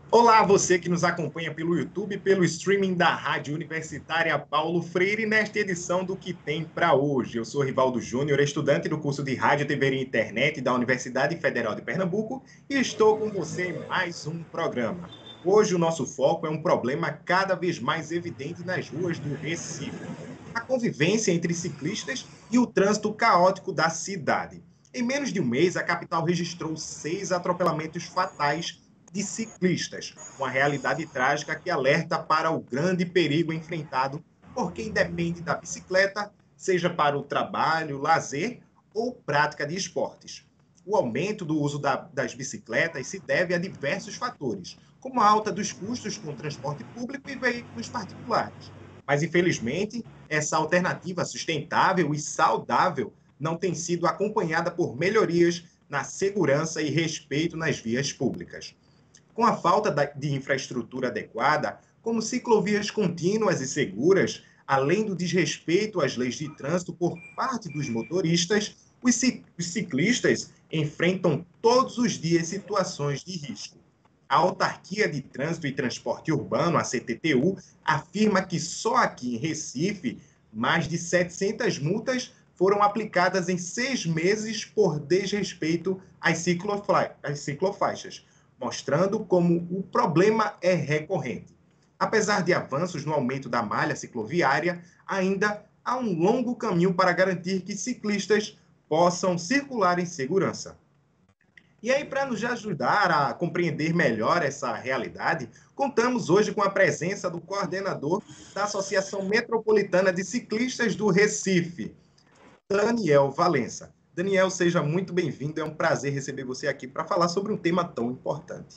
Olá, você que nos acompanha pelo YouTube, pelo streaming da Rádio Universitária Paulo Freire, nesta edição do Que Tem para Hoje. Eu sou Rivaldo Júnior, estudante do curso de Rádio, TV e Internet da Universidade Federal de Pernambuco, e estou com você em mais um programa. Hoje o nosso foco é um problema cada vez mais evidente nas ruas do Recife: a convivência entre ciclistas e o trânsito caótico da cidade. Em menos de um mês, a capital registrou 6 atropelamentos fatais de ciclistas, uma realidade trágica que alerta para o grande perigo enfrentado por quem depende da bicicleta, seja para o trabalho, lazer ou prática de esportes. O aumento do uso das bicicletas se deve a diversos fatores, como a alta dos custos com transporte público e veículos particulares. Mas, infelizmente, essa alternativa sustentável e saudável não tem sido acompanhada por melhorias na segurança e respeito nas vias públicas. Com a falta de infraestrutura adequada, como ciclovias contínuas e seguras, além do desrespeito às leis de trânsito por parte dos motoristas, os ciclistas enfrentam todos os dias situações de risco. A Autarquia de Trânsito e Transporte Urbano, a CTTU, afirma que só aqui em Recife, mais de 700 multas foram aplicadas em 6 meses por desrespeito às ciclofaixas, mostrando como o problema é recorrente. Apesar de avanços no aumento da malha cicloviária, ainda há um longo caminho para garantir que ciclistas possam circular em segurança. E aí, para nos ajudar a compreender melhor essa realidade, contamos hoje com a presença do coordenador da Associação Metropolitana de Ciclistas do Recife, Daniel Valença. Daniel, seja muito bem-vindo. É um prazer receber você aqui para falar sobre um tema tão importante.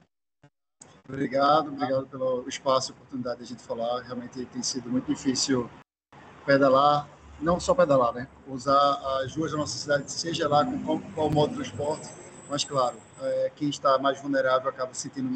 Obrigado pelo espaço e oportunidade de a gente falar. Realmente tem sido muito difícil pedalar, não só pedalar, né? Usar as ruas da nossa cidade, seja lá com qual modo de transporte, mas, claro, quem está mais vulnerável acaba sentindo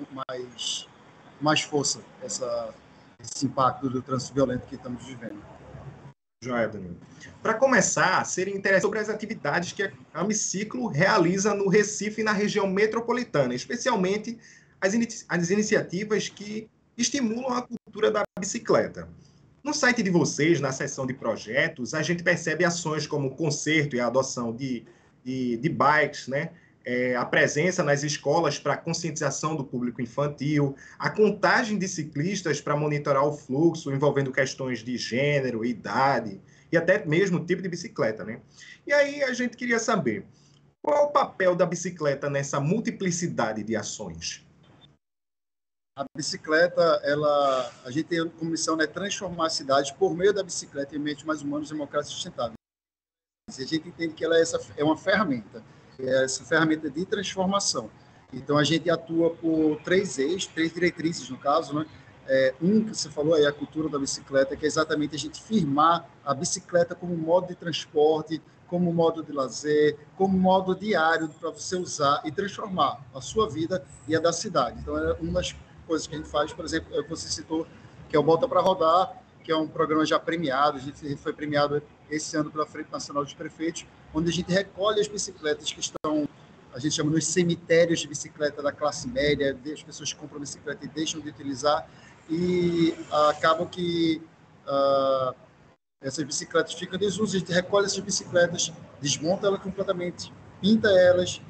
mais força esse impacto do trânsito violento que estamos vivendo. Joia, Danilo. Para começar, seria interessante sobre as atividades que a Amiciclo realiza no Recife e na região metropolitana, especialmente as iniciativas que estimulam a cultura da bicicleta. No site de vocês, na seção de projetos, a gente percebe ações como o conserto e a adoção de bikes, né? A presença nas escolas para conscientização do público infantil, a contagem de ciclistas para monitorar o fluxo, envolvendo questões de gênero, idade e até mesmo o tipo de bicicleta, né? E aí a gente queria saber, qual é o papel da bicicleta nessa multiplicidade de ações? A bicicleta, a gente tem como missão, né, transformar a cidade por meio da bicicleta em ambientes mais humanos, democráticos e sustentáveis. A gente entende que ela é uma ferramenta, essa ferramenta de transformação. Então, a gente atua por três diretrizes, no caso, né? Que você falou aí, a cultura da bicicleta, que é exatamente a gente firmar a bicicleta como modo de transporte, como modo de lazer, como modo diário para você usar e transformar a sua vida e a da cidade. Então, é uma das coisas que a gente faz, por exemplo, é o que você citou, que é o Bota para Rodar, que é um programa já premiado. A gente foi premiado esse ano pela Frente Nacional dos Prefeitos, onde a gente recolhe as bicicletas que estão, a gente chama nos cemitérios de bicicleta da classe média, as pessoas que compram bicicleta e deixam de utilizar, e acabam que essas bicicletas ficam em desuso. A gente recolhe essas bicicletas, desmonta elas completamente, pinta elas,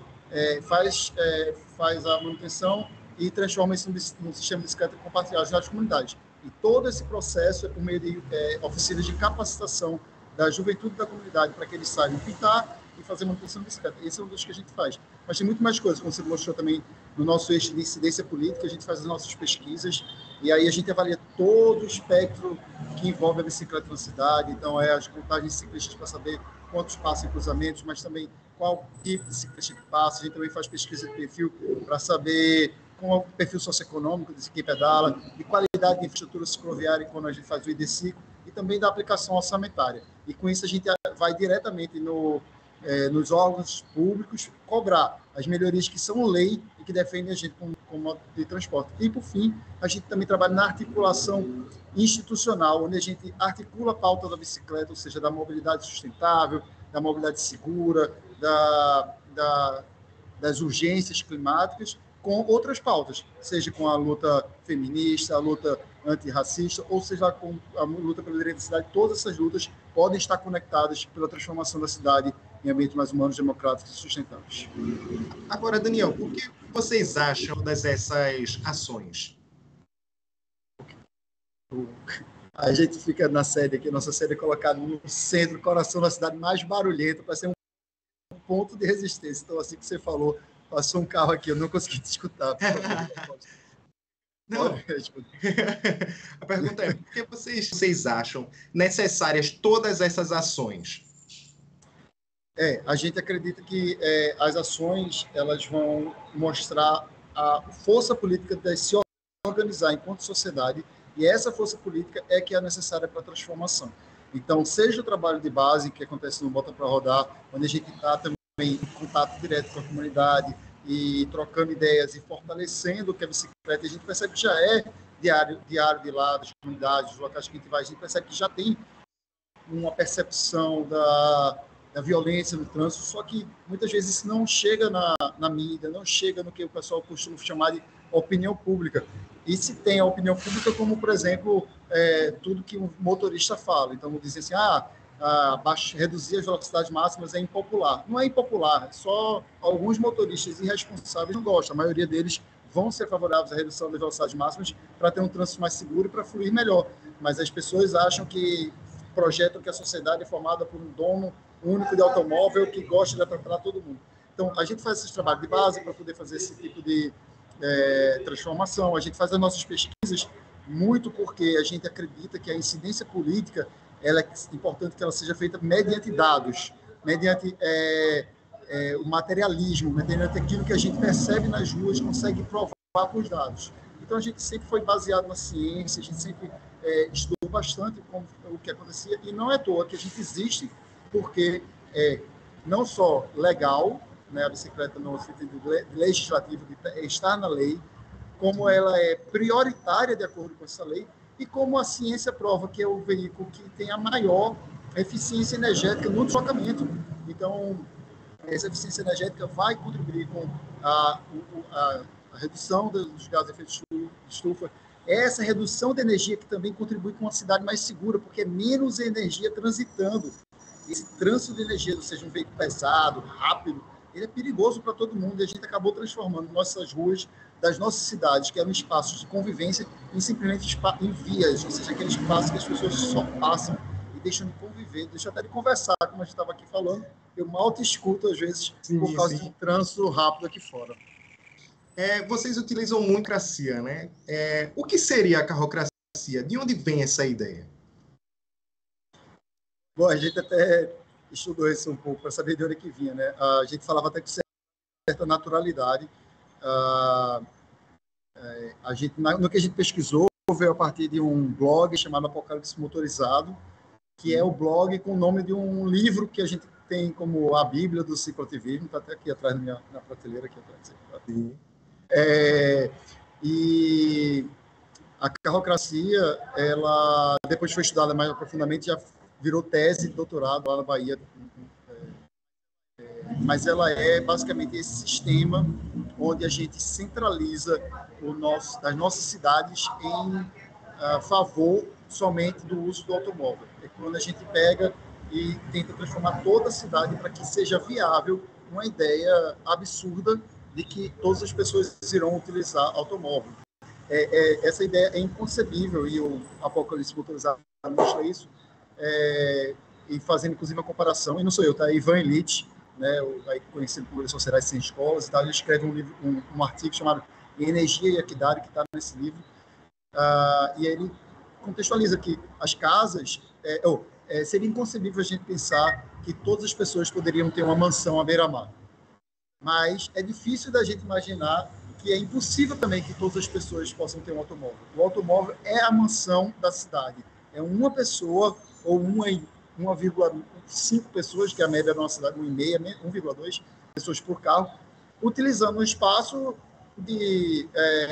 faz a manutenção e transforma isso num sistema de bicicleta compartilhado nas comunidades. E todo esse processo é por meio de oficinas de capacitação da juventude da comunidade, para que eles saibam pintar e fazer manutenção de bicicleta. Esse é um dos que a gente faz. Mas tem muito mais coisas, como você mostrou também no nosso eixo de incidência política. A gente faz as nossas pesquisas e aí a gente avalia todo o espectro que envolve a bicicleta na cidade. Então, as contagens de ciclistas para saber quantos passam em cruzamentos, mas também qual tipo de ciclista que passa. A gente também faz pesquisa de perfil para saber com o perfil socioeconômico de quem pedala, de qualidade de infraestrutura cicloviária quando a gente faz o ID5, e também da aplicação orçamentária. E com isso a gente vai diretamente nos órgãos públicos cobrar as melhorias que são lei e que defendem a gente como modo de transporte. E, por fim, a gente também trabalha na articulação institucional, onde a gente articula a pauta da bicicleta, ou seja, da mobilidade sustentável, da mobilidade segura, das urgências climáticas, com outras pautas, seja com a luta feminista, a luta antirracista, ou seja com a luta pelo direito da cidade. Todas essas lutas podem estar conectadas pela transformação da cidade em ambientes mais humanos, democráticos e sustentáveis. Agora, Daniel, o que vocês acham dessas ações? A gente fica na sede aqui, nossa sede é colocada no centro, coração da cidade mais barulhenta, para ser um ponto de resistência. Então, assim que você falou, passou um carro aqui, eu não consegui te escutar. Não. A pergunta é, por que vocês acham necessárias todas essas ações? A gente acredita que as ações elas vão mostrar a força política de se organizar enquanto sociedade, e essa força política é que é necessária para a transformação. Então, seja o trabalho de base que acontece no Bota para Rodar, onde a gente está também em contato direto com a comunidade e trocando ideias e fortalecendo o que é a bicicleta, a gente percebe que já é diário de lá, das comunidades, dos locais que a gente vai, a gente percebe que já tem uma percepção da violência no trânsito, só que muitas vezes isso não chega na mídia, não chega no que o pessoal costuma chamar de opinião pública. E se tem a opinião pública, como, por exemplo, tudo que um motorista fala. Então, vou dizer assim, reduzir as velocidades máximas é impopular. Não é impopular, só alguns motoristas irresponsáveis não gostam. A maioria deles vão ser favoráveis à redução das velocidades máximas para ter um trânsito mais seguro e para fluir melhor. Mas as pessoas acham que projetam que a sociedade é formada por um dono único de automóvel que gosta de atrapalhar todo mundo. Então, a gente faz esse trabalho de base para poder fazer esse tipo de transformação. A gente faz as nossas pesquisas muito porque a gente acredita que a incidência política ela é importante que ela seja feita mediante dados, mediante o materialismo, mediante aquilo que a gente percebe nas ruas, consegue provar com os dados. Então, a gente sempre foi baseado na ciência, a gente sempre estudou bastante o que acontecia, e não é à toa que a gente existe, porque não só legal, né, a bicicleta no sentido legislativo, de estar na lei, como ela é prioritária de acordo com essa lei, e como a ciência prova que é o veículo que tem a maior eficiência energética no deslocamento. Então, essa eficiência energética vai contribuir com a redução dos gases de efeito de estufa, essa redução de energia que também contribui com uma cidade mais segura, porque é menos energia transitando. Esse trânsito de energia, ou seja, um veículo pesado, rápido, ele é perigoso para todo mundo, e a gente acabou transformando nossas ruas das nossas cidades, que eram espaços de convivência, em simplesmente em vias, ou seja, aquele espaço que as pessoas só passam e deixam de conviver, deixam até de conversar, como a gente estava aqui falando. Eu mal te escuto, às vezes, por causa de um trânsito rápido aqui fora. Vocês utilizam muito a carrocracia, né? O que seria a carrocracia? De onde vem essa ideia? Bom, a gente até estudou isso um pouco para saber de onde que vinha, né? A gente falava até com certa naturalidade. No que a gente pesquisou, veio a partir de um blog chamado Apocalipse Motorizado, que é o blog com o nome de um livro que a gente tem como a Bíblia do cicloativismo, está até aqui atrás na prateleira, aqui atrás. E a carrocracia, ela depois foi estudada mais profundamente, já virou tese de doutorado lá na Bahia, mas ela é basicamente esse sistema onde a gente centraliza as nossas cidades em favor somente do uso do automóvel. É quando a gente pega e tenta transformar toda a cidade para que seja viável uma ideia absurda de que todas as pessoas irão utilizar automóvel. Essa ideia é inconcebível, e o Apocalipse Motorizado mostra isso, e fazendo inclusive uma comparação, e não sou eu, tá? Ivan Illich, né, conhecido por Redes Sociais Sem Escolas e tal, ele escreve um artigo chamado Energia e Equidade, que está nesse livro, e ele contextualiza que as casas, seria inconcebível a gente pensar que todas as pessoas poderiam ter uma mansão à beira-mar, mas é difícil da gente imaginar que é impossível também que todas as pessoas possam ter um automóvel. O automóvel é a mansão da cidade, é uma pessoa ou 1,5 pessoas, que é a média da nossa cidade, 1,2 pessoas por carro, utilizando um espaço de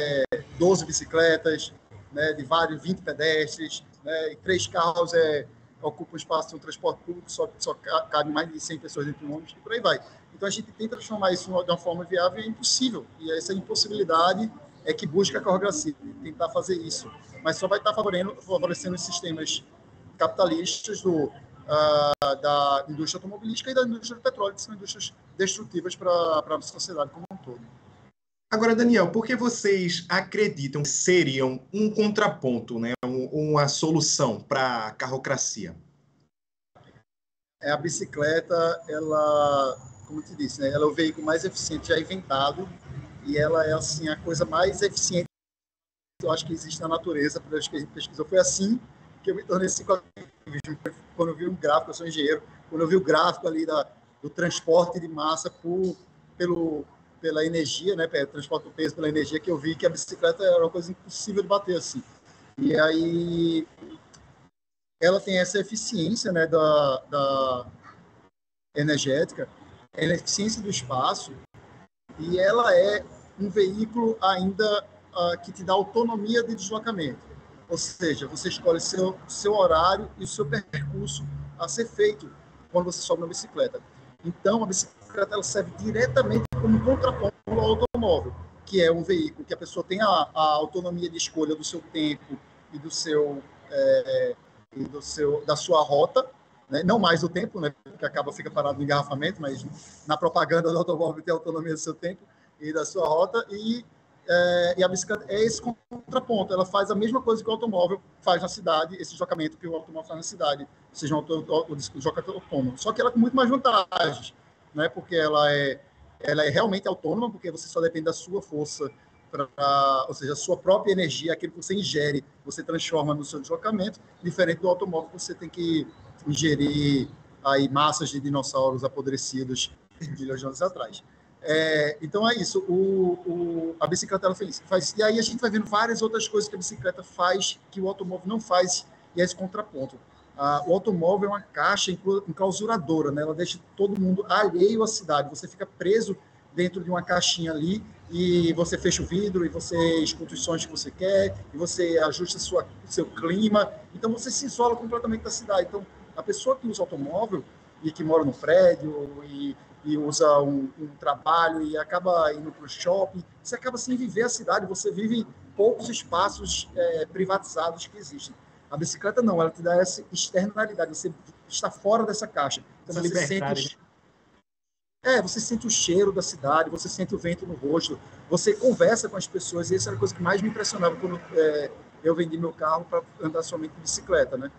12 bicicletas, né, de 20 pedestres, né, e 3 carros ocupa o espaço de um transporte público, só cabe mais de 100 pessoas dentro do ônibus e por aí vai. Então, a gente tenta transformar isso de uma forma viável e é impossível. E essa impossibilidade é que busca a carrografia, tentar fazer isso. Mas só vai estar favorecendo os sistemas capitalistas da indústria automobilística e da indústria do petróleo, que são indústrias destrutivas para a sociedade como um todo. Agora, Daniel, por que vocês acreditam que seriam um contraponto, né, uma solução para a carrocracia? A bicicleta, ela, como eu te disse, né, ela é o veículo mais eficiente já inventado e ela é assim a coisa mais eficiente que eu acho que existe na natureza. Para que a gente pesquisou, foi assim que eu me tornei cicloativismo. Quando eu vi um gráfico, eu sou engenheiro, quando eu vi o gráfico ali do transporte de massa pela energia, né, transporte do peso pela energia, que eu vi que a bicicleta era uma coisa impossível de bater assim. E aí ela tem essa eficiência, né, da energética, a eficiência do espaço, e ela é um veículo ainda que te dá autonomia de deslocamento. Ou seja, você escolhe seu horário e o seu percurso a ser feito quando você sobe na bicicleta. Então, a bicicleta ela serve diretamente como contraponto ao automóvel, que é um veículo que a pessoa tem a autonomia de escolha do seu tempo e da sua rota, né? Não mais o tempo, né? Porque fica parado no engarrafamento, mas na propaganda do automóvel tem autonomia do seu tempo e da sua rota, e a bicicleta é esse contraponto, ela faz a mesma coisa que o automóvel faz na cidade, esse deslocamento que o automóvel faz na cidade, seja um deslocamento autônomo, só que ela com muito mais vantagens, né? Porque ela é realmente autônoma, porque você só depende da sua força, ou seja, a sua própria energia, aquilo que você ingere, você transforma no seu deslocamento, diferente do automóvel, você tem que ingerir aí massas de dinossauros apodrecidos milhões de anos atrás. Então é isso, a bicicleta ela faz, e aí a gente vai vendo várias outras coisas que a bicicleta faz que o automóvel não faz, e é esse contraponto. O automóvel é uma caixa enclausuradora, né? Ela deixa todo mundo alheio à cidade, você fica preso dentro de uma caixinha ali, e você fecha o vidro, e você escuta os sons que você quer, e você ajusta seu clima, então você se isola completamente da cidade. Então, a pessoa que usa automóvel, e que mora no prédio, e usa um trabalho, e acaba indo para o shopping, você acaba sem viver a cidade, você vive poucos espaços privatizados que existem. A bicicleta não, ela te dá essa externalidade, você está fora dessa caixa. Então, essa liberdade. Você sente o cheiro da cidade, você sente o vento no rosto, você conversa com as pessoas, e essa era a coisa que mais me impressionava quando eu vendi meu carro para andar somente de bicicleta, né?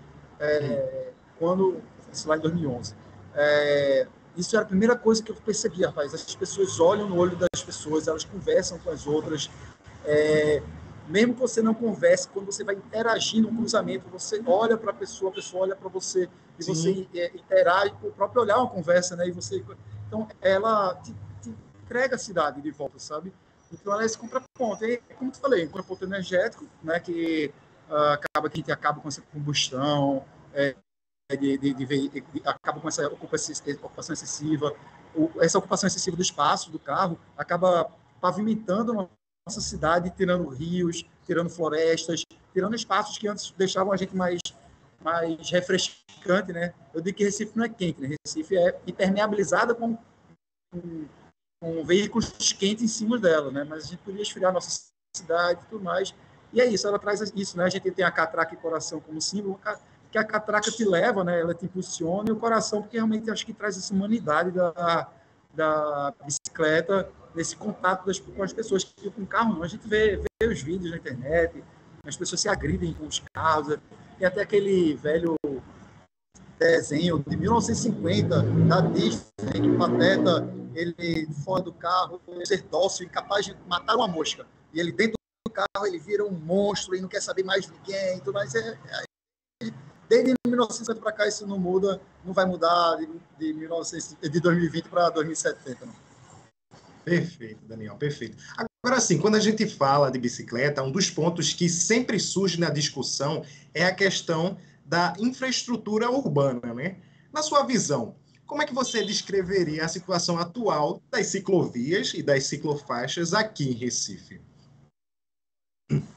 Isso lá em 2011. Isso era a primeira coisa que eu percebi, rapaz. As pessoas olham no olho das pessoas, elas conversam com as outras. Mesmo que você não converse, quando você vai interagir no cruzamento, você olha para a pessoa olha para você, e Sim. Você interage, o próprio olhar uma conversa, né? Então, ela te entrega a cidade de volta, sabe? Então, ela é esse contraponto. E, como eu falei, um contraponto energético, né? Que acaba que a gente acaba com essa combustão, acaba com essa ocupação excessiva. Essa ocupação excessiva do espaço do carro acaba pavimentando a nossa cidade, tirando rios, tirando florestas, tirando espaços que antes deixavam a gente mais refrescante, né? Eu digo que Recife não é quente, né? Recife é impermeabilizada com veículos quentes em cima dela, né? Mas a gente podia esfriar a nossa cidade e tudo mais. E é isso, ela traz isso, né? A gente tem a catraca e coração como símbolo, que a catraca te leva, né? Ela te impulsiona, e o coração, porque realmente acho que traz essa humanidade da bicicleta, nesse contato com as pessoas, que com o carro não. A gente vê os vídeos na internet, as pessoas se agridem com os carros, tem até aquele velho desenho de 1950 da Disney, que o Pateta, ele fora do carro, ser dócil, incapaz de matar uma mosca, e ele dentro do carro ele vira um monstro e não quer saber mais de ninguém, tudo mais. Desde 1950 para cá isso não muda, não vai mudar de 2020 para 2070. Não. Perfeito, Daniel, perfeito. Agora, sim, quando a gente fala de bicicleta, um dos pontos que sempre surge na discussão é a questão da infraestrutura urbana, né? Na sua visão, como é que você descreveria a situação atual das ciclovias e das ciclofaixas aqui em Recife?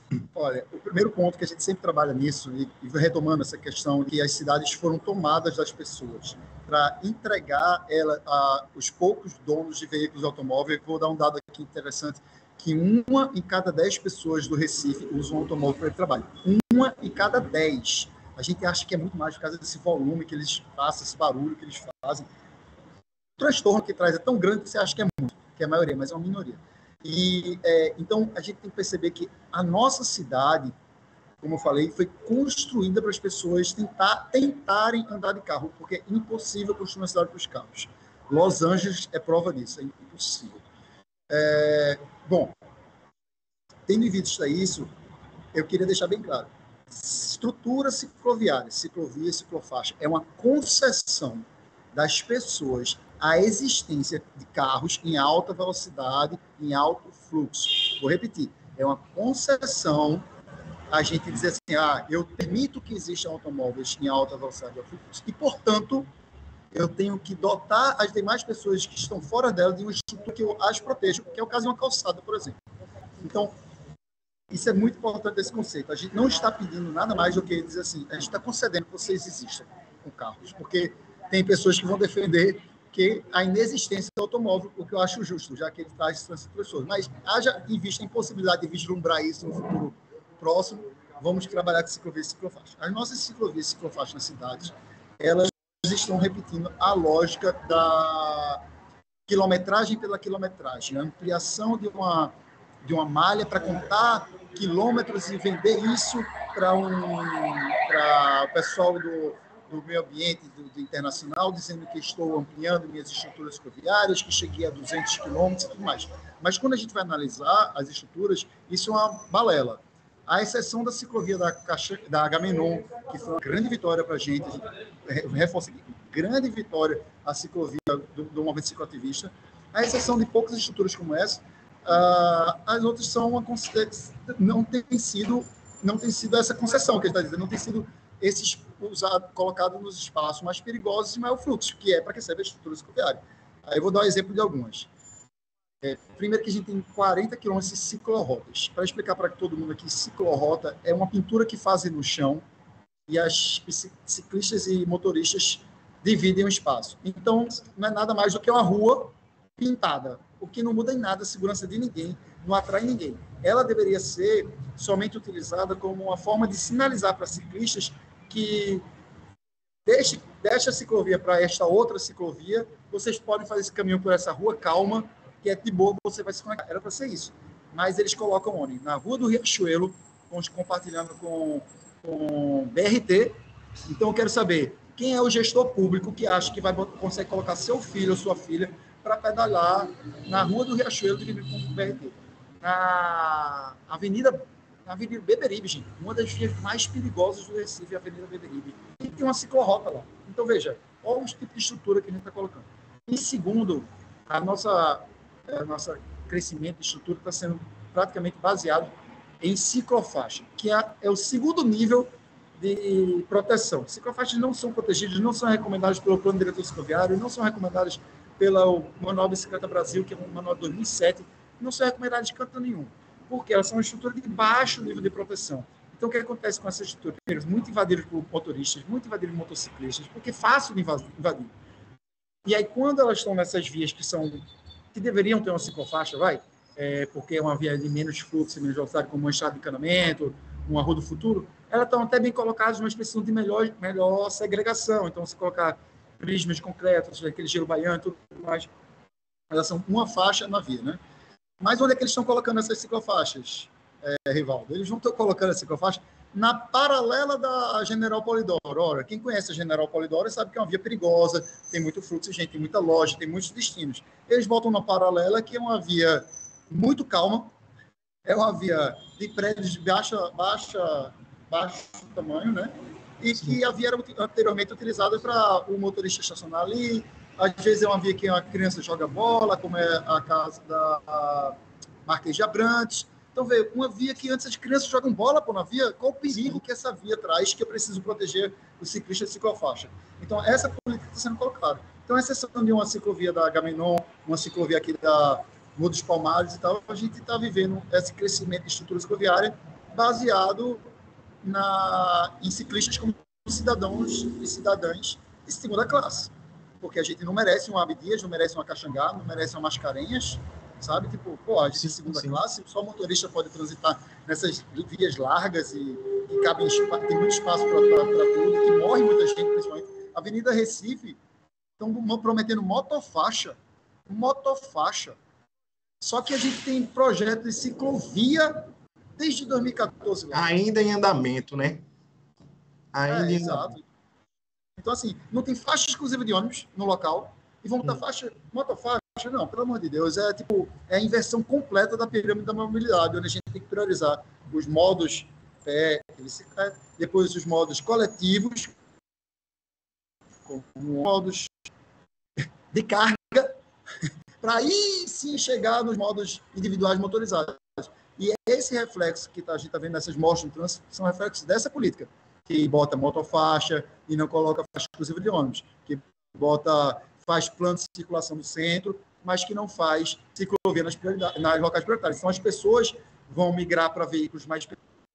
Olha, o primeiro ponto que a gente sempre trabalha nisso, e retomando essa questão que as cidades foram tomadas das pessoas, para entregar os poucos donos de veículos automóveis. Vou dar um dado aqui interessante, que 1 em cada 10 pessoas do Recife usam um automóvel para o trabalho. 1 em cada 10. A gente acha que é muito mais por causa desse volume que eles fazem, esse barulho que eles fazem. O transtorno que traz é tão grande que você acha que é muito, que é a maioria, mas é uma minoria. Então, a gente tem que perceber que a nossa cidade, como eu falei, foi construída para as pessoas tentarem andar de carro, porque é impossível construir uma cidade para os carros. Los Angeles é prova disso, é impossível. Bom, tendo em vista isso, eu queria deixar bem claro. Estrutura cicloviária, ciclovia e ciclofaixa, é uma concessão das pessoas a existência de carros em alta velocidade, em alto fluxo. Vou repetir, é uma concessão a gente dizer assim, eu permito que existam automóveis em alta velocidade e alto fluxo, e, portanto, eu tenho que dotar as demais pessoas que estão fora dela de uma estrutura que eu as protejo, que é o caso de uma calçada, por exemplo. Então, isso é muito importante, esse conceito. A gente não está pedindo nada mais do que dizer assim, a gente está concedendo que vocês existam com carros, porque tem pessoas que vão defender que a inexistência do automóvel, o que eu acho justo, já que ele traz essas pessoas. Mas haja em vista a impossibilidade de vislumbrar isso no futuro próximo, vamos trabalhar com ciclovia e ciclofaixa. As nossas ciclovias e ciclofaixas nas cidades, elas estão repetindo a lógica da quilometragem pela quilometragem, a ampliação de uma malha para contar quilômetros e vender isso para o pessoal do meio ambiente, do internacional, dizendo que estou ampliando minhas estruturas cicloviárias, que cheguei a 200 quilômetros e tudo mais. Mas quando a gente vai analisar as estruturas, isso é uma balela. À exceção da ciclovia da Agamenon, que foi uma grande vitória para a gente reforça aqui, grande vitória a ciclovia do movimento cicloativista, à exceção de poucas estruturas como essa, as outras são não tem sido essa concessão que ele está dizendo, não tem sido esses colocados nos espaços mais perigosos e maior fluxo, que é para que serve a estrutura cicloviária. Aí eu vou dar um exemplo de algumas. Primeiro que a gente tem 40 quilômetros de ciclorotas. Para explicar para todo mundo aqui, ciclorota é uma pintura que fazem no chão e as ciclistas e motoristas dividem o espaço. Então, não é nada mais do que uma rua pintada, o que não muda em nada a segurança de ninguém, não atrai ninguém. Ela deveria ser somente utilizada como uma forma de sinalizar para ciclistas que deixe a ciclovia para esta outra ciclovia, vocês podem fazer esse caminho por essa rua calma, que é de boa, você vai se conectar. Era para ser isso. Mas eles colocam onde? Na Rua do Riachuelo, compartilhando com BRT. Então, eu quero saber quem é o gestor público que acha que consegue colocar seu filho ou sua filha para pedalar na Rua do Riachuelo, dividindo com o BRT. Na Avenida Beberibe, gente, uma das vias mais perigosas do Recife, a Avenida Beberibe. E tem uma ciclorota lá. Então, veja, olha os tipos de estrutura que a gente está colocando. E segundo, a nossa crescimento de estrutura está sendo praticamente baseado em ciclofaixa, que é o segundo nível de proteção. Ciclofaixas não são protegidas, não são recomendadas pelo Plano Diretor Cicloviário, não são recomendadas pelo Manual Bicicleta Brasil, que é um manual de 2007, não são recomendadas de canto nenhum, porque elas são uma estrutura de baixo nível de proteção. Então, o que acontece com essa estrutura? Primeiro, muito invadidas por motoristas, muito invadidas por motociclistas, porque é fácil de invadir. E aí, quando elas estão nessas vias que deveriam ter uma ciclofaixa, porque é uma via de menos fluxo, menos velocidade, como uma estrada de encanamento, uma rua do futuro, elas estão até bem colocadas, mas precisam de melhor segregação. Então, se colocar prismas concretos, aquele gelo baiano, tudo mais, elas são uma faixa na via, né? Mas onde é que eles estão colocando essas ciclofaixas, Rivaldo? Eles não estão colocando a ciclofaixa na paralela da General Polidoro. Ora, quem conhece a General Polidoro sabe que é uma via perigosa, tem muito fluxo de gente, tem muita loja, tem muitos destinos. Eles botam na paralela, que é uma via muito calma, é uma via de prédios de baixo tamanho, né? E que a via era anteriormente utilizada para o motorista estacionar ali. Às vezes é uma via que a criança joga bola, como é a casa da Marquês de Abrantes. Então, vê, uma via que antes as crianças jogam bola na via, qual o perigo que essa via traz, que eu preciso proteger o ciclista de ciclofaixa? Então, essa política está sendo colocada. Então, essa exceção de uma ciclovia da Agamenon, uma ciclovia aqui da Rua dos Palmares e tal, a gente está vivendo esse crescimento de estrutura cicloviária baseado em ciclistas como cidadãos e cidadãs de segunda classe. Porque a gente não merece um Abdias, não merece uma Caxangá, não merece uma Mascarenhas, sabe? Tipo, pô, a gente é segunda classe, só motorista pode transitar nessas vias largas e cabe tem muito espaço para tudo, que morre muita gente, principalmente. Avenida Recife, estão prometendo motofaixa. Só que a gente tem projeto de ciclovia desde 2014 lá. Ainda em andamento, né? Ainda em exato. andamento. Então, assim, não tem faixa exclusiva de ônibus no local e vão botar motofaixa? Não, pelo amor de Deus. É a inversão completa da pirâmide da mobilidade, onde a gente tem que priorizar os modos bicicleta, depois os modos coletivos, como modos de carga, para aí sim chegar nos modos individuais motorizados. E esse reflexo que a gente está vendo nessas mortes no trânsito são reflexos dessa política, que bota motofaixa e não coloca faixa exclusiva de ônibus, que faz plano de circulação no centro, mas que não faz ciclovia nas locais prioritários. Então, as pessoas vão migrar para veículos mais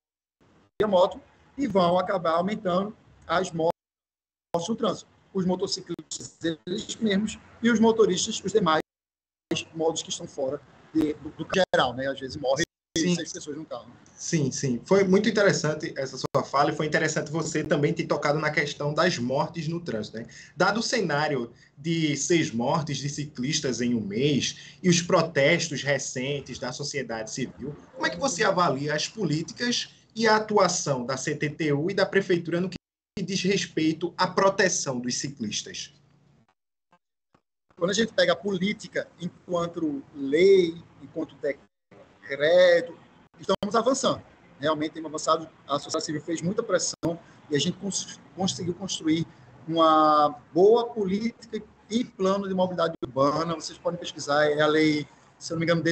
a moto e vão acabar aumentando as mortes no trânsito. Os motociclistas, eles mesmos, e os motoristas, os demais modos que estão fora do geral, né? Às vezes morrem 6 pessoas no carro. Sim. Foi muito interessante essa sua fala e foi interessante você também ter tocado na questão das mortes no trânsito, né? Dado o cenário de 6 mortes de ciclistas em um mês e os protestos recentes da sociedade civil, como é que você avalia as políticas e a atuação da CTTU e da Prefeitura no que diz respeito à proteção dos ciclistas? Quando a gente pega a política enquanto lei, enquanto decreto, estamos avançando. Realmente temos avançado, a sociedade civil fez muita pressão e a gente conseguiu construir uma boa política e plano de mobilidade urbana. Vocês podem pesquisar, é a lei, se não me engano,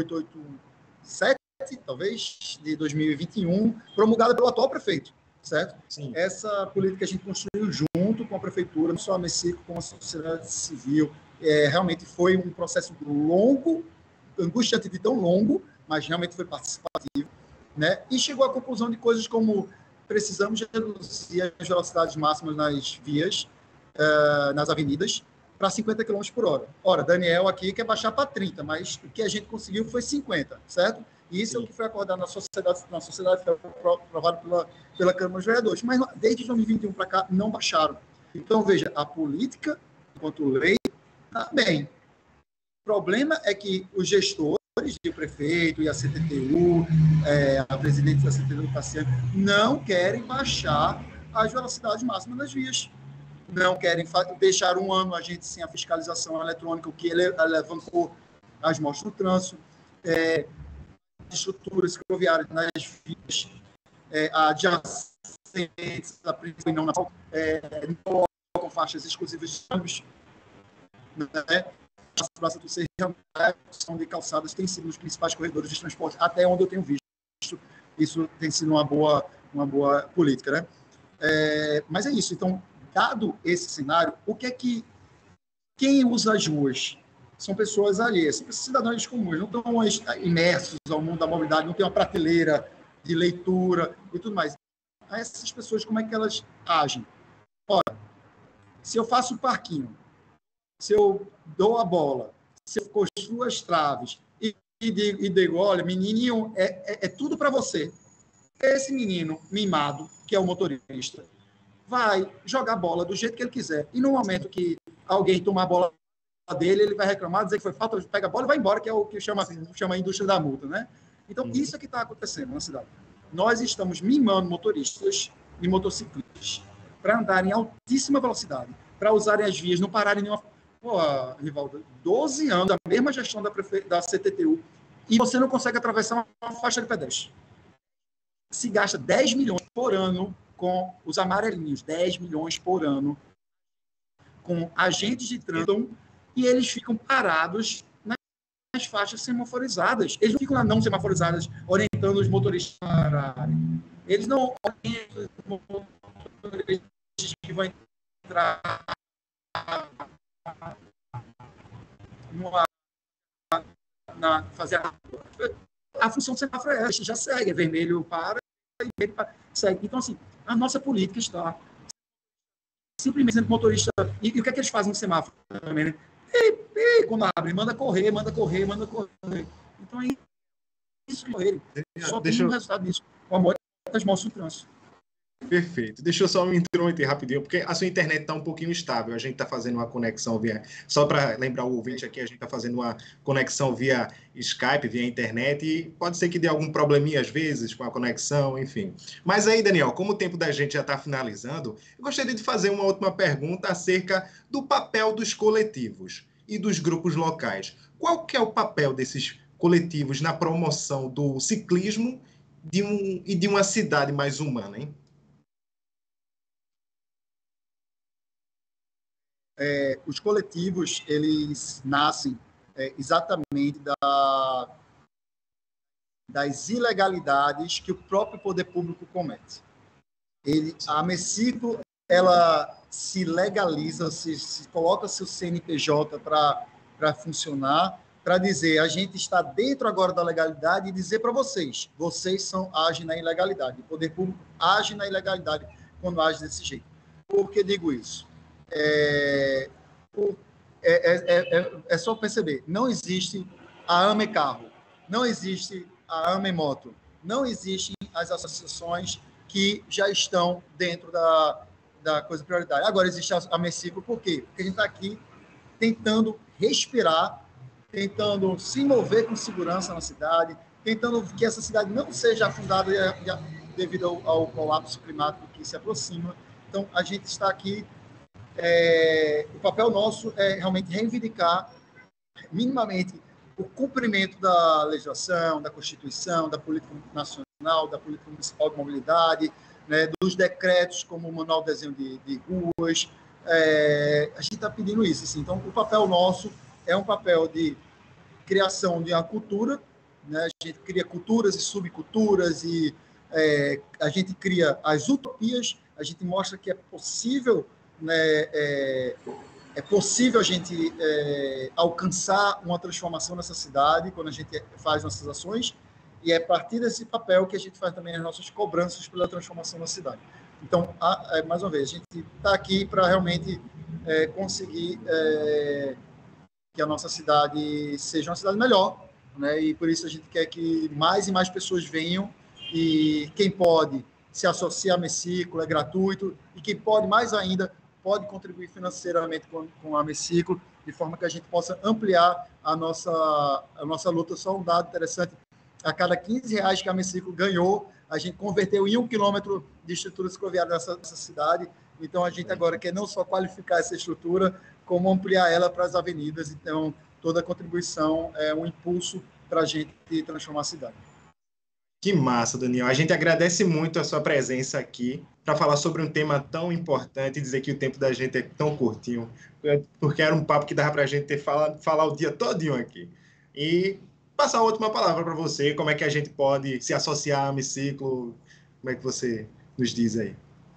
18887, talvez, de 2021, promulgada pelo atual prefeito, certo? Sim. Essa política a gente construiu junto com a prefeitura, não só a Messico, como a sociedade civil. Realmente foi um processo longo, angustiante de tão longo, mas realmente foi participativo, né? E chegou à conclusão de coisas como precisamos reduzir as velocidades máximas nas vias, nas avenidas, para 50 km por hora. Ora, Daniel aqui quer baixar para 30, mas o que a gente conseguiu foi 50, certo? E isso é o que foi acordado na sociedade foi aprovado pela Câmara dos Vereadores. Mas desde 2021 para cá não baixaram. Então, veja, a política, enquanto lei, está bem. O problema é que os gestores, o prefeito e a CTTU, a presidente da CTTU, Cassiano, não querem baixar as velocidades máximas das vias. Não querem deixar um ano a gente sem a fiscalização eletrônica, o que levantou as mortes no trânsito, estruturas ferroviárias nas vias adjacentes, a princípio não colocam faixas exclusivas de ônibus, né? As praças do Serrão, são de calçadas, tem sido os principais corredores de transporte, até onde eu tenho visto. Isso tem sido uma boa política, né? Mas é isso. Então, dado esse cenário, o que é que quem usa as ruas são pessoas alheias, são cidadãos comuns, não estão imersos ao mundo da mobilidade, não tem uma prateleira de leitura e tudo mais. Essas pessoas, como é que elas agem? Ora, se eu faço um parquinho, se eu dou a bola, se eu construo as traves e digo, olha, menininho, é tudo para você. Esse menino mimado, que é o motorista, vai jogar a bola do jeito que ele quiser. E no momento que alguém tomar a bola dele, ele vai reclamar, dizer que foi falta, pega a bola e vai embora, que é o que chama a indústria da multa, né? Então, isso é que está acontecendo na cidade. Nós estamos mimando motoristas e motociclistas para andarem em altíssima velocidade, para usarem as vias, não pararem nenhuma... Pô, Rivaldo, 12 anos, a mesma gestão da CTTU, e você não consegue atravessar uma faixa de pedestre. Se gasta 10 milhões por ano com os amarelinhos, 10 milhões por ano com agentes de trânsito, e eles ficam parados nas faixas semaforizadas. Eles não ficam lá não semaforizadas, orientando os motoristas a pararem. Eles não orientam os motoristas que vão entrar fazer a... a função do semáforo é essa, já segue, é vermelho para e vermelho para, segue. Então, assim, a nossa política está simplesmente sendo motorista. E o que é que eles fazem no semáforo também, né? Quando abre, manda correr. Então, aí, isso que correr. Só tem um resultado disso. O amor das motos do trânsito. Perfeito. Deixa eu só me intrometer rapidinho, porque a sua internet está um pouquinho instável. A gente está fazendo uma conexão via... Só para lembrar o ouvinte aqui, a gente está fazendo uma conexão via Skype, via internet, e pode ser que dê algum probleminha às vezes com a conexão, enfim. Mas aí, Daniel, como o tempo da gente já está finalizando, eu gostaria de fazer uma última pergunta acerca do papel dos coletivos e dos grupos locais. Qual que é o papel desses coletivos na promoção do ciclismo e de uma cidade mais humana, hein? Os coletivos, eles nascem exatamente das ilegalidades que o próprio poder público comete. A Meciclo, ela se legaliza, se coloca seu CNPJ para funcionar, para dizer, a gente está dentro agora da legalidade e dizer para vocês agem na ilegalidade. O poder público age na ilegalidade quando age desse jeito. Por que digo isso? É só perceber, não existe a AME Carro, não existe a AME Moto, não existem as associações que já estão dentro da coisa prioritária. Agora existe a Meciclo, por quê? Porque a gente está aqui tentando respirar, tentando se mover com segurança na cidade, tentando que essa cidade não seja afundada devido ao colapso climático que se aproxima. Então, a gente está aqui. O papel nosso é realmente reivindicar minimamente o cumprimento da legislação, da Constituição, da política nacional, da política municipal de mobilidade, né, dos decretos como o Manual de Desenho de Ruas. A gente está pedindo isso. Assim. Então, o papel nosso é um papel de criação de uma cultura, né? A gente cria culturas e subculturas e a gente cria as utopias, a gente mostra que é possível, né, é possível a gente alcançar uma transformação nessa cidade quando a gente faz nossas ações, e é a partir desse papel que a gente faz também as nossas cobranças pela transformação da cidade. Então, mais uma vez, a gente está aqui para realmente conseguir que a nossa cidade seja uma cidade melhor, né? E por isso a gente quer que mais e mais pessoas venham, e quem pode se associar a Meciclo, é gratuito, e quem pode, mais ainda, pode contribuir financeiramente com a Meciclo, de forma que a gente possa ampliar a nossa luta. Só um dado interessante, a cada R$15 que a Meciclo ganhou, a gente converteu em 1 quilômetro de estrutura cicloviária nessa cidade. Então, a gente agora quer não só qualificar essa estrutura, como ampliar ela para as avenidas. Então, toda a contribuição é um impulso para a gente transformar a cidade. Que massa, Daniel. A gente agradece muito a sua presença aqui para falar sobre um tema tão importante e dizer que o tempo da gente é tão curtinho, porque era um papo que dava para a gente falar o dia todinho aqui. E passar a última palavra para você, como é que a gente pode se associar a Meciclo, como é que você nos diz aí?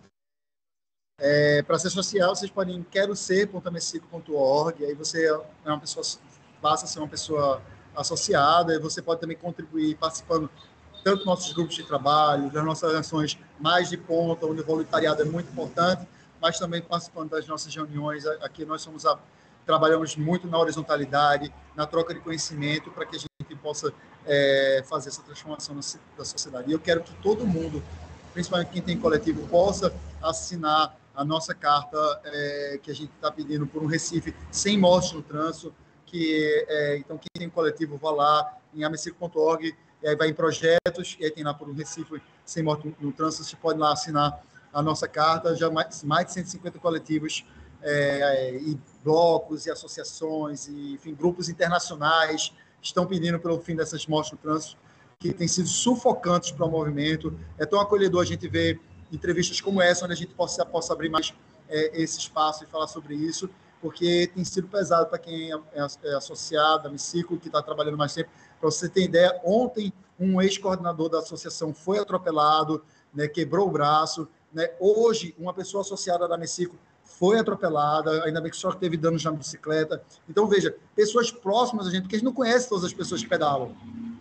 Para se associar, vocês podem em queroser.meciclo.org, aí você é uma pessoa, passa a ser uma pessoa associada, e você pode também contribuir participando tanto dos nossos grupos de trabalho, das nossas ações mais de ponta, onde o voluntariado é muito importante, mas também participando das nossas reuniões. Aqui nós trabalhamos muito na horizontalidade, na troca de conhecimento, para que a gente possa fazer essa transformação da sociedade. E eu quero que todo mundo, principalmente quem tem coletivo, possa assinar a nossa carta que a gente está pedindo por um Recife sem mortes no trânsito. Então, quem tem coletivo, vá lá em ameciclo.org, e aí vai em projetos, e aí tem lá por um Recife sem morte no trânsito, você pode lá assinar a nossa carta. Já mais de 150 coletivos e blocos e associações e, enfim, grupos internacionais estão pedindo pelo fim dessas mortes no trânsito, que têm sido sufocantes para o movimento. É tão acolhedor a gente ver entrevistas como essa, onde a gente possa abrir mais esse espaço e falar sobre isso, porque tem sido pesado para quem é associado a Meciclo, que está trabalhando mais tempo. Para você ter ideia, ontem um ex-coordenador da associação foi atropelado, né, quebrou o braço, né? Hoje, uma pessoa associada da Meciclo foi atropelada, ainda bem que só teve danos na bicicleta. Então, veja, pessoas próximas a gente, porque a gente não conhece todas as pessoas que pedalam.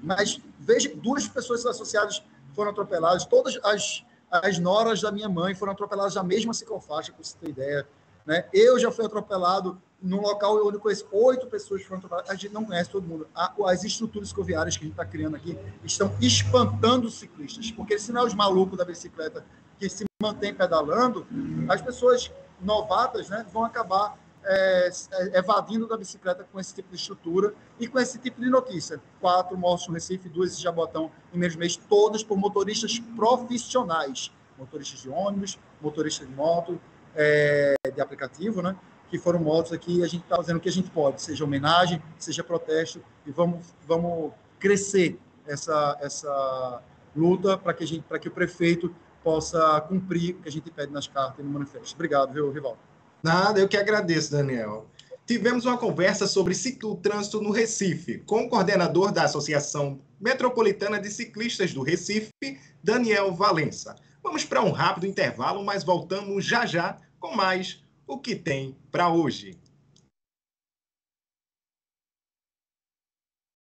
Mas veja, 2 pessoas associadas foram atropeladas, todas as noras da minha mãe foram atropeladas na mesma ciclofaixa, para você ter ideia. Né? Eu já fui atropelado num local onde eu conheço 8 pessoas que foram atropeladas. A gente não conhece todo mundo. As estruturas escoviárias que a gente está criando aqui estão espantando os ciclistas, porque se não é os malucos da bicicleta que se mantêm pedalando, as pessoas novatas, né, vão acabar evadindo da bicicleta com esse tipo de estrutura e com esse tipo de notícia. 4 mortes no Recife, 2 em Jabotão em menos mês, todas por motoristas profissionais, motoristas de ônibus, motoristas de moto, de aplicativo, né, que foram mortos aqui. A gente está fazendo o que a gente pode, seja homenagem, seja protesto, e vamos crescer essa luta para que o prefeito possa cumprir o que a gente pede nas cartas e no manifesto. Obrigado, viu, Rivaldo? Nada, eu que agradeço, Daniel. Tivemos uma conversa sobre ciclotrânsito no Recife, com o coordenador da Associação Metropolitana de Ciclistas do Recife, Daniel Valença. Vamos para um rápido intervalo, mas voltamos já já com mais O que tem para hoje.